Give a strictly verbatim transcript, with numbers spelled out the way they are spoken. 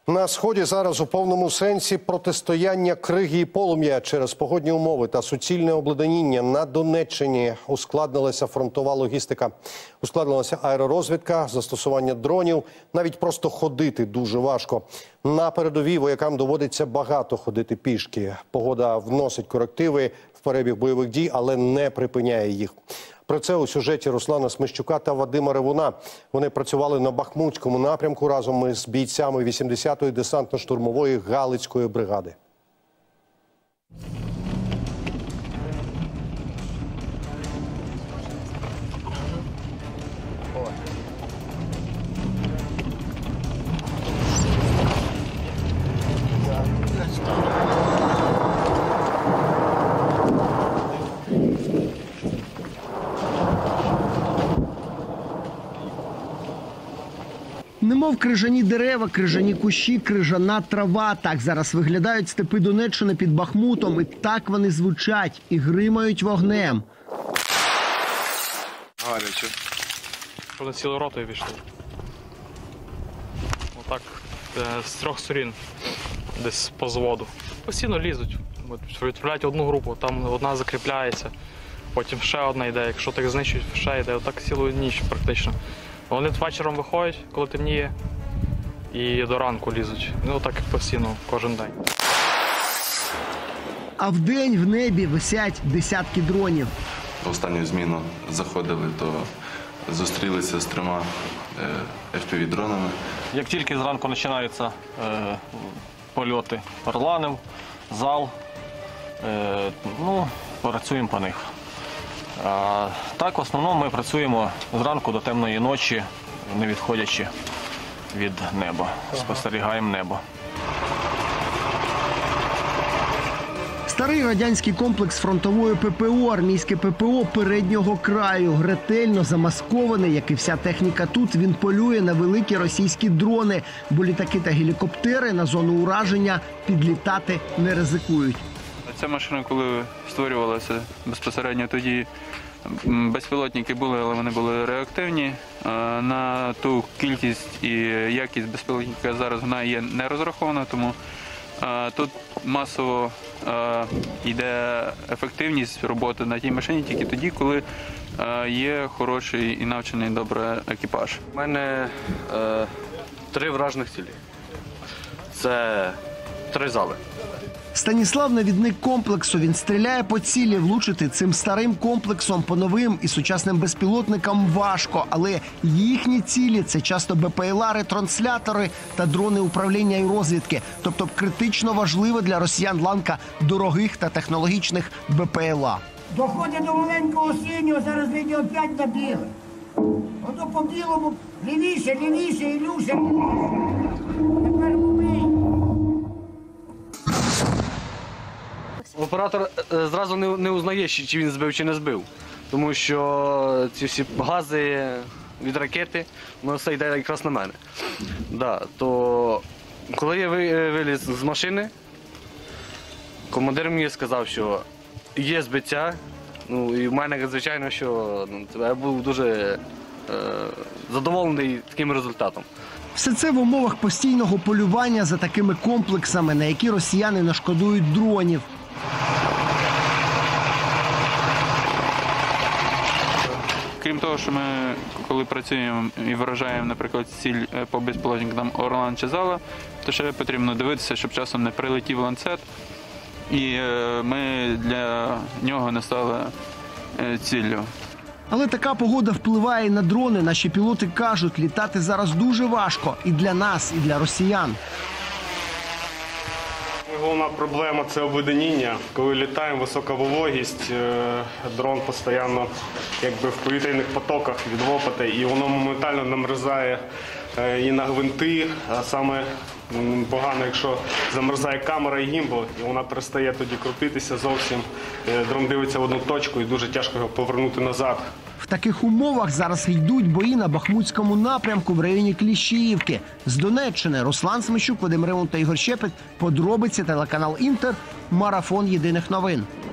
На Сході зараз у повному сенсі протистояння криги і полум'я через погодні умови та суцільне обледеніння. На Донеччині ускладнилася фронтова логістика, ускладнилася аеророзвідка, застосування дронів. Навіть просто ходити дуже важко. На передовій воякам доводиться багато ходити пішки. Погода вносить корективи в перебіг бойових дій, але не припиняє їх. Про це у сюжеті Руслана Смещука та Вадима Ревуна. Вони працювали на Бахмутському напрямку разом із бійцями вісімдесятої десантно-штурмової Галицької бригади. Немов крижані дерева, крижані кущі, крижана трава. Так зараз виглядають степи Донеччини під Бахмутом. І так вони звучать і гримають вогнем. Гаряче. Вони цілою ротою пішли. Отак, з трьох сторін, десь по зводу. Постійно лізуть. Відправляють одну групу, там одна закріпляється, потім ще одна йде. Якщо так знищують, ще йде. Отак цілу ніч практично. Вони вечором виходять, коли темніє, і до ранку лізуть. Ну так постійно, кожен день. А вдень в небі висять десятки дронів. В останню зміну заходили, то зустрілися з трьома еф пі ві-дронами. Як тільки зранку починаються е, польоти орланів, зал, е, ну, працюємо по них. А так, в основному ми працюємо зранку до темної ночі, не відходячи від неба. Спостерігаємо небо. Старий радянський комплекс фронтової пе пе о, армійське пе пе о переднього краю. Ретельно замаскований, як і вся техніка тут, він полює на великі російські дрони, бо літаки та гелікоптери на зону ураження підлітати не ризикують. Ця машина, коли створювалася безпосередньо тоді, безпілотники були, але вони були реактивні. На ту кількість і якість безпілотника зараз вона є не розрахована, тому тут масово йде ефективність роботи на тій машині тільки тоді, коли є хороший і навчений добре екіпаж. У мене е, три вражених цілі. Це три зали. Станіслав – навідник комплексу. Він стріляє по цілі. Влучити цим старим комплексом по новим і сучасним безпілотникам важко. Але їхні цілі – це часто бе пе ел а, ретранслятори та дрони управління і розвідки. Тобто критично важлива для росіян ланка дорогих та технологічних бе пе ел а. Доходить до маленького синього, зараз він опять набіг. Ото по білому лівіше, лівіше, Ілюша. Тепер мовий. Оператор зразу не, не узнає, чи він збив, чи не збив. Тому що ці всі гази від ракети, воно все йде якраз на мене. Да, то коли я виліз з машини, командир мені сказав, що є збиття. Ну, і в мене, звичайно, що ну, я був дуже е, задоволений таким результатом. Все це в умовах постійного полювання за такими комплексами, на які росіяни не шкодують дронів. Крім того, що ми, коли працюємо і вражаємо, наприклад, ціль по безпілотникам Орлан чи Зала, то ще потрібно дивитися, щоб часом не прилетів ланцет, і ми для нього не стали ціллю. Але така погода впливає і на дрони. Наші пілоти кажуть, літати зараз дуже важко і для нас, і для росіян. Головна проблема – це обледеніння. Коли літаємо, висока вологість, дрон постійно якби в повітряних потоках від лопати, і воно моментально намерзає і на гвинти, а саме погано, якщо замерзає камера і гімбл, і вона перестає тоді крутитися зовсім. Дрон дивиться в одну точку і дуже тяжко його повернути назад. В таких умовах зараз йдуть бої на Бахмутському напрямку в районі Кліщіївки. З Донеччини Руслан Смещук, Вадим Ревун та Ігор Щепет. Подробиці, телеканал Інтер. Марафон єдиних новин.